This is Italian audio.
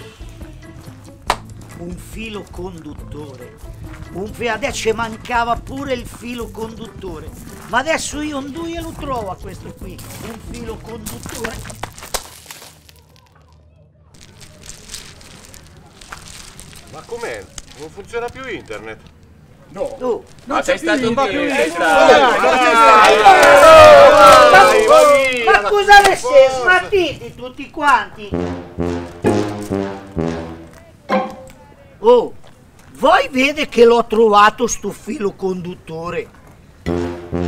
Un filo conduttore. Adesso mancava pure il filo conduttore. Ma adesso io un due lo trovo a questo qui. Un filo conduttore. Ma com'è? Non funziona più internet? No. Ma sei stato un po' più Ma cosa ne sei? Smartiti tutti quanti? Oh, voi vede che l'ho trovato sto filo conduttore?